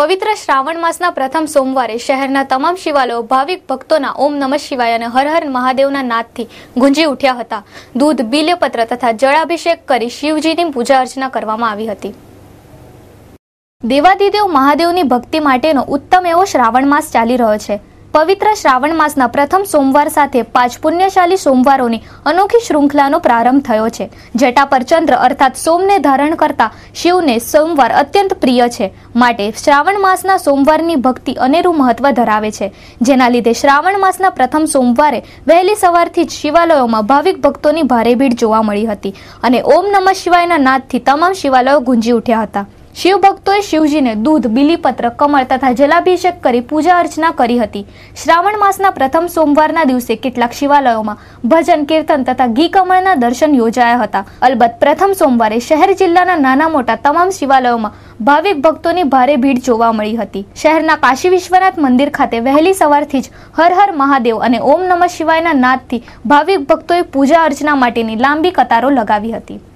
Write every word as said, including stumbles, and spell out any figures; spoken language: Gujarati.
પવિત્ર શ્રાવણ માસના પ્રથમ સોમવારે શહેરના તમામ શિવાલયો ભાવિક ભક્તોના ઓમ નમઃ શિવાય અને હર હર મહાદેવના નાદથી ગુંજી ઉઠ્યા હતા। દૂધ, બિલ્વપત્ર તથા જળાભિષેક કરી શિવજીની પૂજા અર્ચના કરવામાં આવી હતી। દેવાધિદેવ મહાદેવની ભક્તિ માટેનો ઉત્તમ એવો શ્રાવણ માસ ચાલી રહ્યો છે। પવિત્ર શ્રાવણ માસના પ્રથમ સોમવાર સાથે પાંચ પુણ્યશાળી સોમવારોની અનોખી શ્રૃંખલાનો પ્રારંભ થયો છે। જટા પર ચંદ્ર અર્થાત સોમને ધારણ કરતા શિવને સોમવાર અત્યંત પ્રિય છે, માટે શ્રાવણ માસના સોમવારની ભક્તિ અનેરું મહત્વ ધરાવે છે, જેના લીધે શ્રાવણ માસના પ્રથમ સોમવારે વહેલી સવારથી જ શિવાલયોમાં ભાવિક ભક્તોની ભારે ભીડ જોવા મળી હતી અને ઓમ નમઃ શિવાયના નાદથી તમામ શિવાલયો ગુંજી ઉઠ્યા હતા। શિવ ભક્તોએ શિવજીને દૂધ, બિલીપત્ર, કમળ તથા જલાભિષેક કરી પૂજા અર્ચના કરી હતી। શ્રાવણ માસના પ્રથમ સોમવારના દિવસે કેટલાક શિવાલયોમાં ભજન, કીર્તન તથા ઘી કમળના દર્શન યોજાયા હતા। અલબત્ત પ્રથમ સોમવારે શહેર જિલ્લાના નાના મોટા તમામ શિવાલયોમાં ભાવિક ભક્તોની ભારે ભીડ જોવા મળી હતી। શહેરના કાશી વિશ્વનાથ મંદિર ખાતે વહેલી સવારથી જ હર હર મહાદેવ અને ઓમ નમઃ શિવાયના નાદથી ભાવિક ભક્તોએ પૂજા અર્ચના માટેની લાંબી કતારો લગાવી હતી।